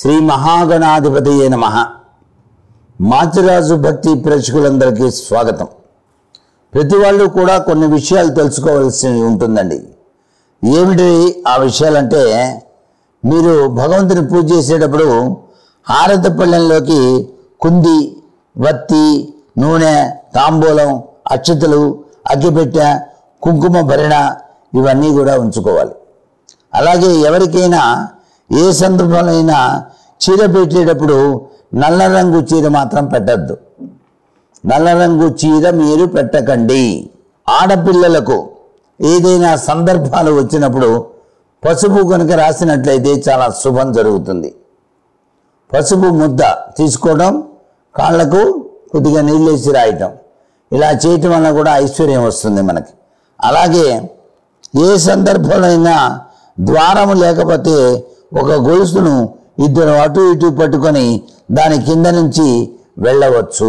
శ్రీ మహాగణాధిపతయే నమః. మాచిరాజు భక్తి ప్రేక్షకులందరికీ స్వాగతం. ప్రతి వాళ్ళు కూడా కొన్ని విషయాలు తెలుసుకోవాల్సి ఉంటుందండి. ఏమిటి ఆ విషయాలంటే, మీరు భగవంతుని పూజ చేసేటప్పుడు హారతి పళ్ళెంలోకి కుంది, వత్తి, నూనె, తాంబూలం, అక్షతలు, అగ్గిపెట్టె, కుంకుమ భరణ ఇవన్నీ కూడా ఉంచుకోవాలి. అలాగే ఎవరికైనా ఏ సందర్భంలో చీర పెట్టేటప్పుడు నల్ల రంగు చీర మాత్రం పెట్టద్దు. నల్ల రంగు చీర మీరు పెట్టకండి. ఆడపిల్లలకు ఏదైనా సందర్భాలు వచ్చినప్పుడు పసుపు కనుక రాసినట్లయితే చాలా శుభం జరుగుతుంది. పసుపు ముద్ద తీసుకోవడం, కాళ్లకు కొద్దిగా నీళ్ళేసి రాయటం, ఇలా చేయటం వల్ల కూడా ఐశ్వర్యం వస్తుంది మనకి. అలాగే ఏ సందర్భంలో ద్వారము లేకపోతే ఒక గొలుసును ఇద్దరు అటు ఇటు పట్టుకొని దాని కింద నుంచి వెళ్ళవచ్చు.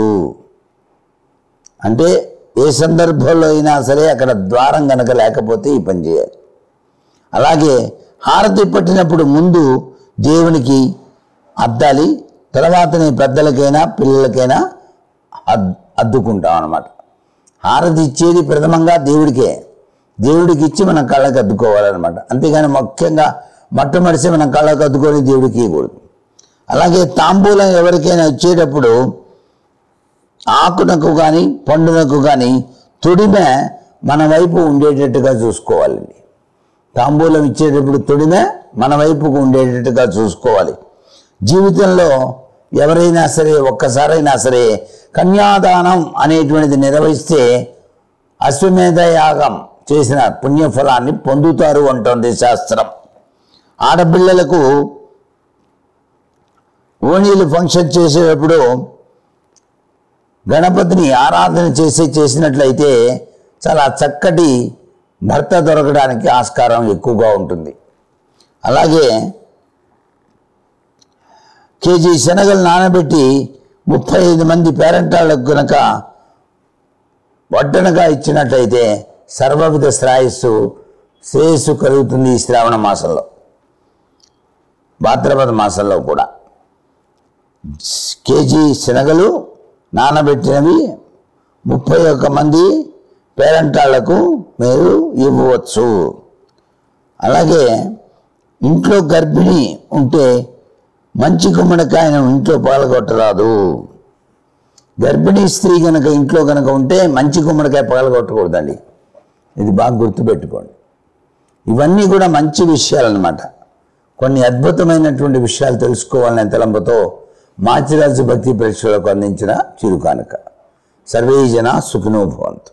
అంటే ఏ సందర్భంలో అయినా సరే అక్కడ ద్వారం కనుక లేకపోతే ఈ పని చేయాలి. అలాగే హారతి పట్టినప్పుడు ముందు దేవునికి అద్దాలి, తర్వాతనే పెద్దలకైనా పిల్లలకైనా అద్దుకుంటాం అన్నమాట. హారతి ఇచ్చేది ప్రథమంగా దేవుడికి ఇచ్చి మనం కళ్ళకు అద్దుకోవాలన్నమాట. అంతేగాని ముఖ్యంగా మొట్టమొదటి మనం కళ్ళకు అద్దుకొని దేవుడికి ఇవ్వకూడదు. అలాగే తాంబూలం ఎవరికైనా ఇచ్చేటప్పుడు ఆకునకు కానీ పండునకు కానీ తొడిమె మన వైపు ఉండేటట్టుగా చూసుకోవాలండి. తాంబూలం ఇచ్చేటప్పుడు తొడిమె మన వైపుకు ఉండేటట్టుగా చూసుకోవాలి. జీవితంలో ఎవరైనా సరే ఒక్కసారైనా సరే కన్యాదానం అనేటువంటిది నిర్వహిస్తే అశ్వమేధ యాగం చేసిన పుణ్యఫలాన్ని పొందుతారు అంటోంది శాస్త్రం. ఆడపిల్లలకు ఓణీలు ఫంక్షన్ చేసేటప్పుడు గణపతిని ఆరాధన చేసినట్లయితే చాలా చక్కటి భర్త దొరకడానికి ఆస్కారం ఎక్కువగా ఉంటుంది. అలాగే కేజీ శనగలు నానబెట్టి 35 మంది పేరెంటాళ్ళకు కనుక వడ్డనగా ఇచ్చినట్లయితే సర్వవిధ శ్రేయస్సు కలుగుతుంది. ఈ శ్రావణ మాసంలో, భాద్రపద మాసంలో కూడా కేజీ శనగలు నానబెట్టినవి 31 మంది పేరెంటాళ్లకు మీరు ఇవ్వవచ్చు. అలాగే ఇంట్లో గర్భిణి ఉంటే మంచి గుమ్మడికాయను ఇంట్లో పగలగొట్టరాదు. గర్భిణీ స్త్రీ కనుక ఇంట్లో కనుక ఉంటే మంచి గుమ్మడికాయ పగలగొట్టకూడదండి. ఇది బాగా గుర్తుపెట్టుకోండి. ఇవన్నీ కూడా మంచి విషయాలు అన్నమాట. కొన్ని అద్భుతమైనటువంటి విషయాలు తెలుసుకోవాలనే తలంపుతో మాచిరాజు భక్తి ప్రేక్షకులకు అందించిన చిరుకానుక. సర్వే జనా సుఖినో భవంతు.